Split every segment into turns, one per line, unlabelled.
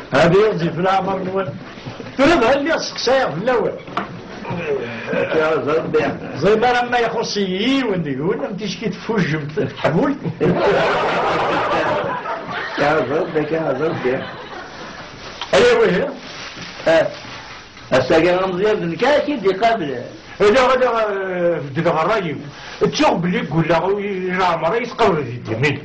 هذه يغزي في العمر نوال تريدها اللي سقسايا في الاول زي ما لما يخصي ونقول انت شكي تفوج تحمل
يا ربك يا ربك
ايوه
الساقي مزيان الكاكي دي قبل
هذا في ديك الراي تشوف بلي تقول له العمر يتقرر في اليمين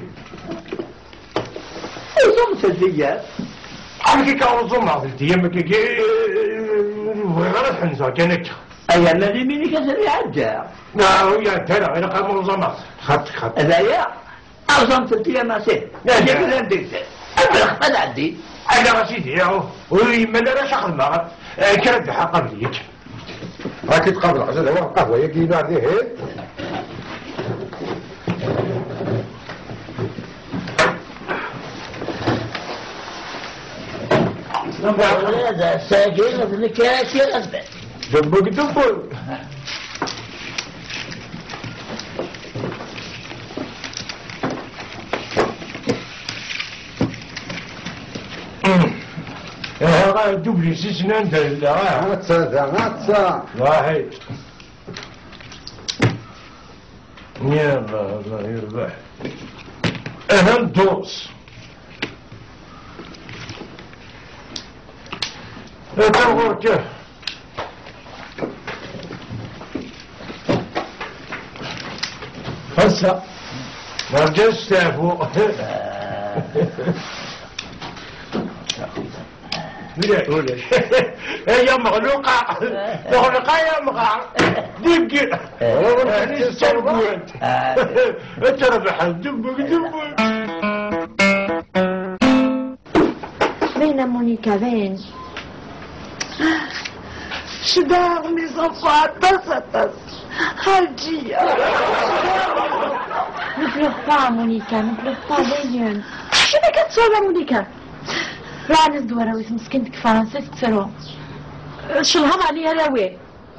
وصوم سلسيات
عم كي كنوصل مع الديام كي غير الحنزه كانت
أي الذي منك سريع الجاع
يا ترى انا قام منظمات خط
هذايا أعظم تلتيا ما سير لا جاكل عندك أبلغ ما عندي
انا غسيدي ياهو ويما لا شغل ما كرد حق قبليك راكي تقابل عشان هو القهوه يا كي نار هي
هذا ساقي مثل كاكي غزبة
دبك دبك دوبلي سنان لا
غاتسا
واحد يا الله يربح اهم دوس اتوقع هسه ما رجعش تعرفوا ولا يا مغلوقة مغلوقة يا مغلوقة دق تربح دبك دبك
فين مونيكا فين؟
Je dors, mes enfants, attends. Algia.
Ne pleure pas, Monica, ne pleure pas, Léliane. شنو كتصوبها مونيكا؟ رانا الدورة ويس مسكنتك فرنسا تكسرو شلهم عليها راوي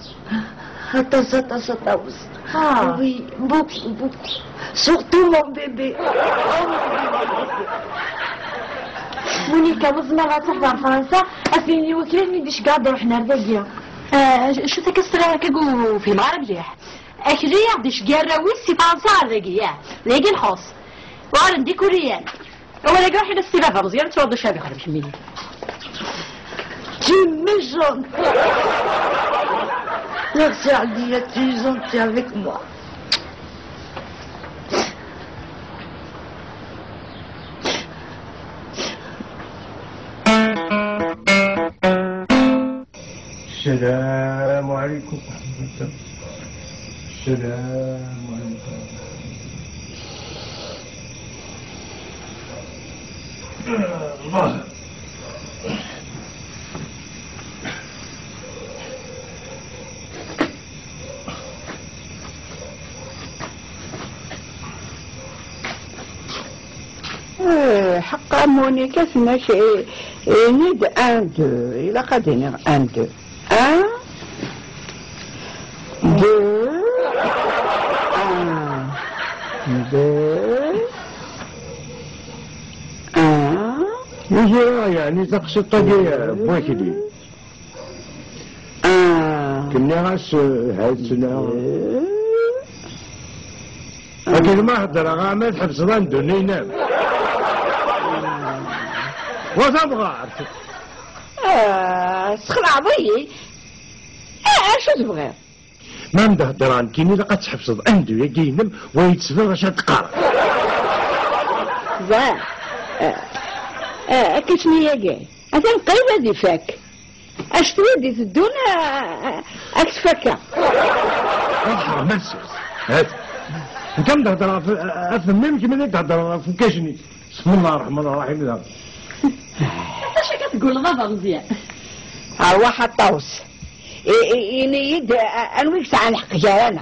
Attends. Oui, beaucoup. Surtout mon bébé.
مونيكا وزنا غتحضر فرنسا أفيني وكيلني ديش قاعدة روحنا رداقيا
شو تكسر كاكو في المغرب مليح اكلي ديش قراوي سي فرنسا رداقيا لاقي الحوص وارن دي كوريان ولا قاعد حنا السبابة مزيان تفضل شابي خرب شميني
Tu m'éjonnes. Merci Aldia, tu es gentil avec moi.
السلام عليكم السلام عليكم الله
حقا مونيكا سنا شيء نيد ان دو الى قادينير ان دو ان دو ان دو
ان يعني تقصد يا بوكدي كنا غاس هاد السنة لكن ما هضر غامل حبس راندو نينام وتبغى
سخن عضي شو تبغي
ما مدهدران كيني لقد تحبس عنده يقينم ويتسفر غاش تقرا
زين كشني ياكي أثن قريبة دي فاك اش تريدي تدون اكتفكا
حرام مرسي هات كم تهضر افهم ممكن من تهضر في كاشني بسم الله الرحمن الرحيم لا
اش كتقول غضب مزيان
ها واحد طوس ينيد انويك تاع الحق جارانا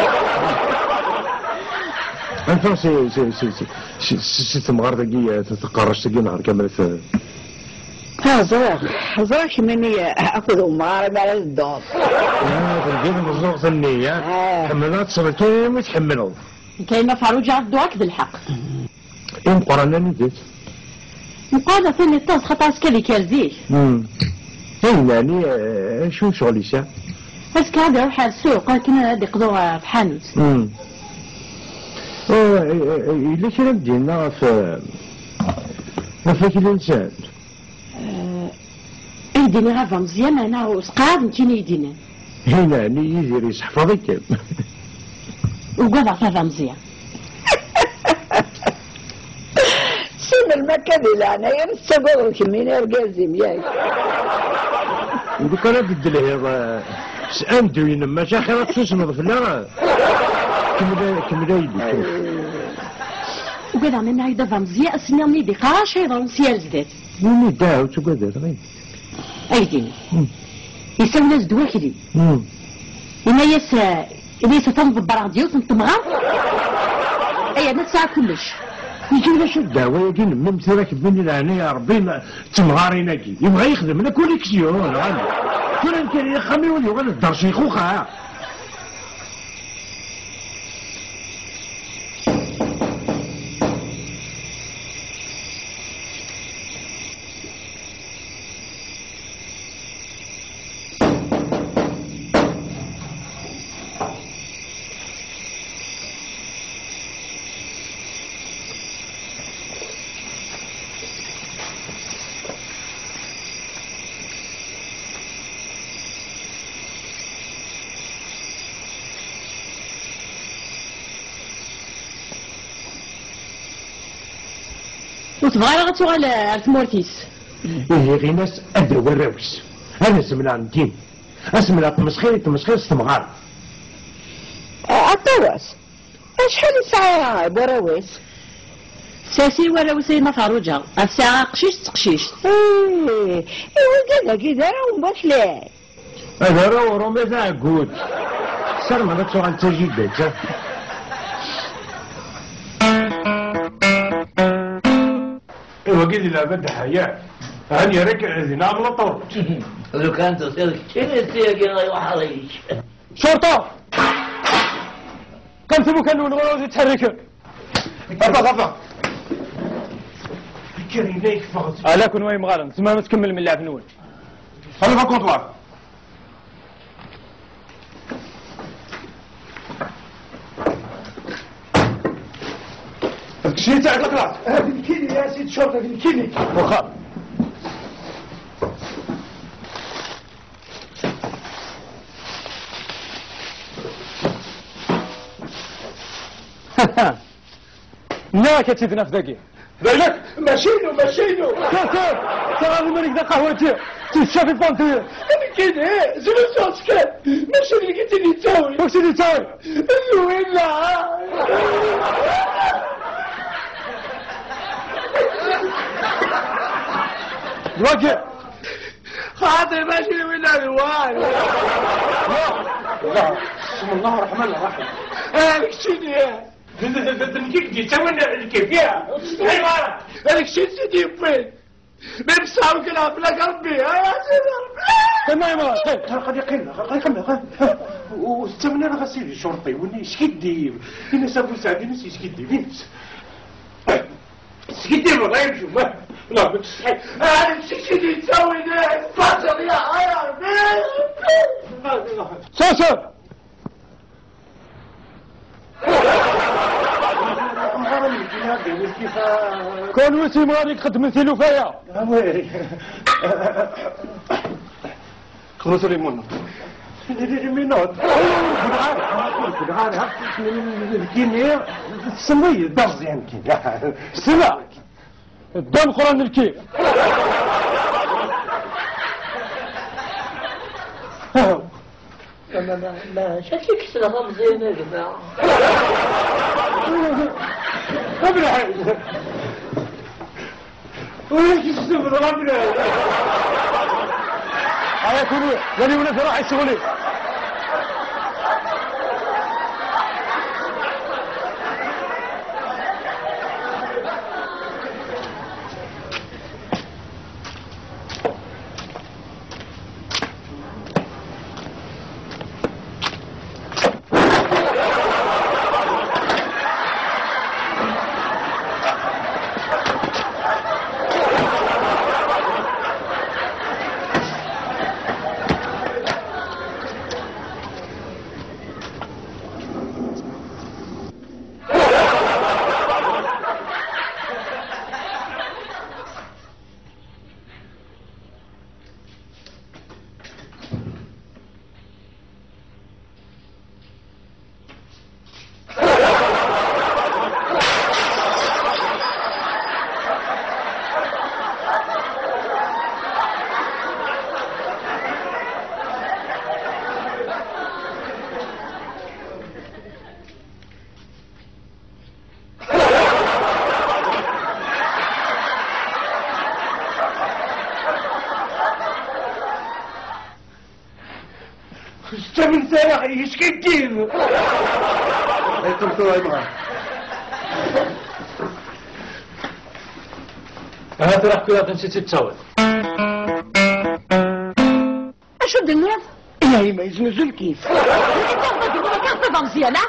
انت سي تمغردقية تتقرش تقي نهار كامل
ها زراك مني اخذ مغارب على الدور
تلقين مزوغ النية حملات صرتين وتحملوا
كاين ما فاروج عبدو هكذا الحق
ان قرانا نديت
نقول ثاني طاس خاطر سكالي كالزيك.
يعني شو شغلي سا؟
بس كان يروح على السوق كنا يقضوا في حانوت.
ليش ردينا في فيك الانسان؟
يديني غافة مزيان انا وسقاد نتيني يدينا.
هنا يدير يحفظك.
وقضى غافة مزيان.
سن المكان اللي انا ينستقر كمين يرقازم ياك.
وديك انا بدل هذا سأندو ينما شاخرة تسمض في اللغة. كملا يدي.
وقضى منا يدفع مزيان اسمي امي بقاش يضرون سيال زدات.
مني داو تقدر غير.
ايديني. يسوي ناس دواكلي. إنايا ستنضب براديوس نتمغر. اي انا تساعة كلش.
يجي لنا شو الدعوة يجي نمت راكب مني لهنا يا ربي تمغاري ناكي يبغى يخدم لنا كوليكسيون غالي كل كان يخمي ولي وغادي الدار شيخوخة
وتبغى غتوغل على ثمورتيس.
إيه غير ناس أدروا الراوس أنا سمنا ندين أسمنا تمسخير استمغار.
أطواس شحال ساعة براويس؟
ساسي وراوسي ما فاروجا الساعة قشيش تقشيش.
إيه كذا كذا راهم بطلع.
هذا راهو رمز عقود. سر ما تسوغل تجيبات. وقيل لا بد حياة هاني ركع ذنا غلطوا
لو كانت تصير كثير سياقي وحريش
شرطة كم تبو كانوا نغلو يتحركوا غفا كرينيك فقط
لا كون وين مغالم تسمى ما تكمل من اللعب نول
هلا ما كنت واقف الكشي تاعك الكلاس هذه الكيني يا سيد شرطة هذه الكيني وخا
لا كتسيدنا في ذاكي
بالك ماشينو
كاسر ترى مالك ذا قهوتي تشافي البانتي
انا كده زلو صوص كان ماشي اللي قلت لي تساوي
واش اللي تساوي
وين لا
الواقع
خاطر ماشي وين الوان لا بسم الله الرحمن الرحيم هذيك شنو تنكيك دي تمنى الكيفية حيوانة هذيك شنو سيدي فين بمساوي كلام بلا قلبي يا سيدي
تمام
قد يقلنا واستمنا انا غسيل شرطي وني شكدي هنا سابو سعدي نسي شكدي فينس شكدي والله يمشي لا بتصحي انا شكدي تسوي ده فاصل يا عيال
ساسر كون وسي مالك قد مثلوا فيا
خلصوا ليمون مينوت الكيمياء السمية الدرز يمكن
السماء الدم قران الكيف
لا شكلك سلام زين يا جماعة
ابن حي ويش السفر ابن
هيا كونوا ولي ولا في راح يشغلي
استمن سنة ايش كدير
الدكتور يبغى
هات راح كلها نسيت تسوي
اشو الدنيا؟
يا ما يزنزل كيف
كيف مزيانة؟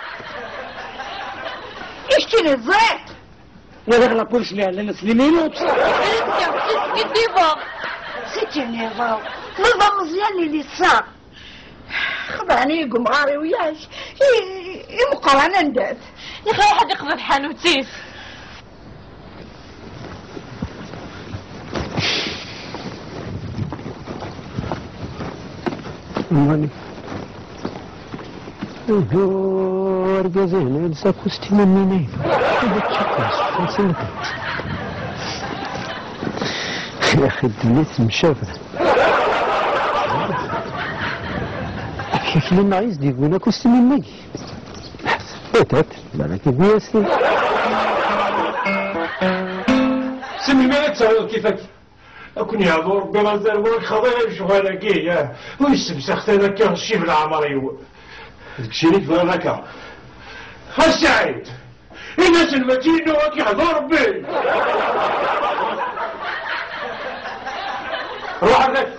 ايش تيني الزيت؟
يا دغلا بولش لنا سليمين
ستي نظام نظام مزيان اللي صار
خبراني يقوم غاري وياش مقارنة ندات
يا اخي واحد يقضي حانوتيس
ماني رجزين لسه كوستي مني يا اخي الدنيا مشافه كيف لما عايز دي وانا كوستي مني بيتات بالك بيسني
سمي ما تسوي كيفك أكون يا دور بلا زربون خضير شغالك يا ويسمسخت أنا كهشي بالعمري تكشيني في هذاك السعيد الناس المتين وكي حضور بي روح لك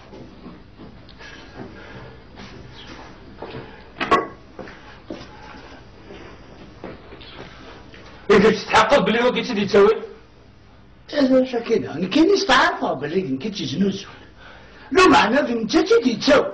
إذا تتحقق بلي ما كنتي تسوي
إذا شكينا أنا كان يستعرفها باللي كنت جنوس لو معنى في انت تدي تسوي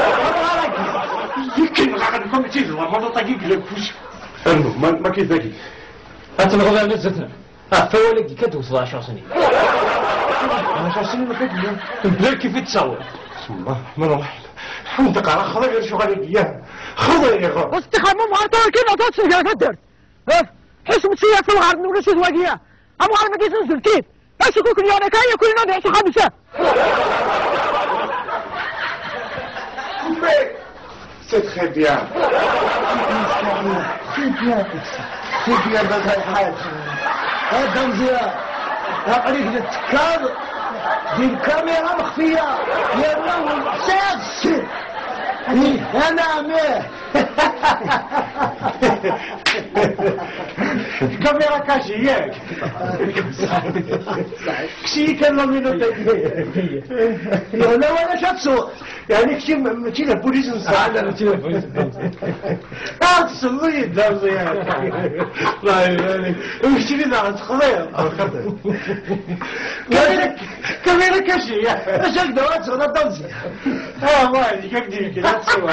يمكن غادكم تيجي والله دقيق لك فوش المهم ما كاين ذاكي
هات الغدا نزتنا فوالك دي كدوز 10 سنين
10 سنين ما كاين
بلا كيف تصور
بسم الله الرحمن الرحيم حمدك على خضير شغالك اياه خضير
استخدموا معطى كده تصل يا قدر حسب سياسة في الغرب ولا شو واقية أبو غرب ما كيسنزل كيف أشكو كل يوم كاية كل يوم يعيش 5
C'est très bien.
C'est bien بهذا الحال هذا مزيان طريق التكاب دير كاميرا مخفية يرناو ساس انا ميه
كاميرا كاشي ياك كشي كان لامينو
لا ولا شاتسو
يعني كشي ماشي البوليس نساعد
أنا نتيجة بوليس
تصلي الدرس يعني لا يعني مشي لي ده خضير كاميرا كاشي ياك
اش هكذا صغير الدمزي
والله كيف دير كده تسوى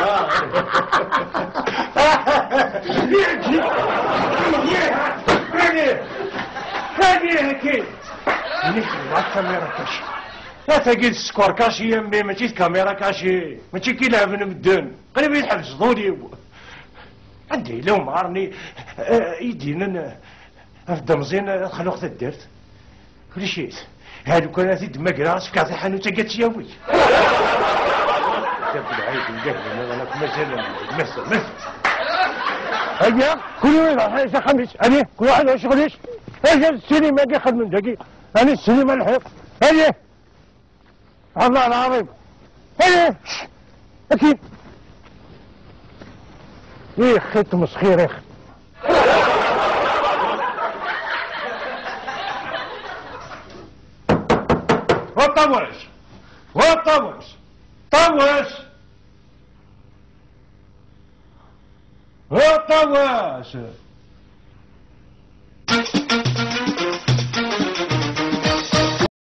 هذه هكي نحن كاميرا كاشي لا تقيد السكور كاشي يمي ماشي كاميرا كاشي ماشي كي لعب مدن قريب يتحبس ضولي عندي لو مارني يدينا افضل مزيان خلو وقت درت كل شيء هادو كان زيد مقراس في كاع حانوت قالت ياوي تبدا عيد نقهر انا مثلا
هيا كل يوم راح خميس أنا كل واحد شغليش هيا السينما كي خدم دقيق أنا السينما الحق هيا الله العظيم هيا أكيد إيه خيط مسخير يا
وطوش وطوش طوش وطوش